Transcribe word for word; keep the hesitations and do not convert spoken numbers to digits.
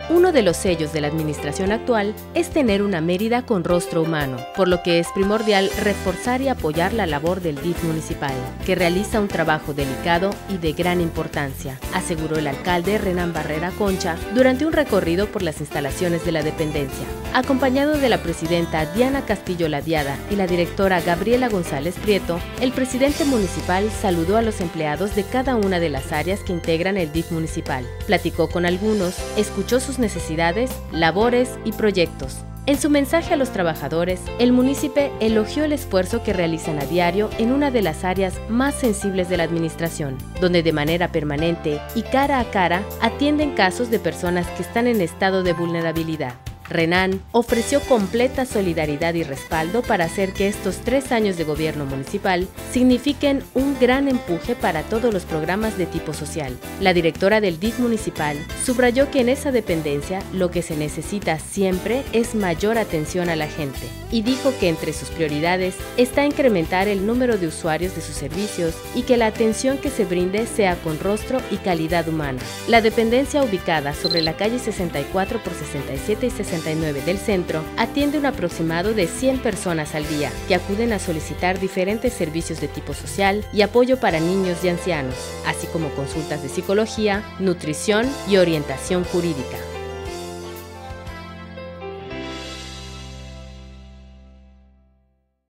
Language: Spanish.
Uno de los sellos de la administración actual es tener una Mérida con rostro humano, por lo que es primordial reforzar y apoyar la labor del D I F municipal, que realiza un trabajo delicado y de gran importancia, aseguró el alcalde Renán Barrera Concha durante un recorrido por las instalaciones de la dependencia. Acompañado de la presidenta Diana Castillo Ladiada y la directora Gabriela González Prieto, el presidente municipal saludó a los empleados de cada una de las áreas que integran el D I F municipal, platicó con algunos, escuchó sus necesidades, labores y proyectos. En su mensaje a los trabajadores, el munícipe elogió el esfuerzo que realizan a diario en una de las áreas más sensibles de la administración, donde de manera permanente y cara a cara atienden casos de personas que están en estado de vulnerabilidad. Renán ofreció completa solidaridad y respaldo para hacer que estos tres años de gobierno municipal signifiquen un gran empuje para todos los programas de tipo social. La directora del D I F municipal subrayó que en esa dependencia lo que se necesita siempre es mayor atención a la gente y dijo que entre sus prioridades está incrementar el número de usuarios de sus servicios y que la atención que se brinde sea con rostro y calidad humana. La dependencia ubicada sobre la calle sesenta y cuatro por sesenta y siete y sesenta y nueve del centro atiende un aproximado de cien personas al día que acuden a solicitar diferentes servicios de tipo social y apoyo para niños y ancianos, así como consultas de psicología, nutrición y orientación jurídica.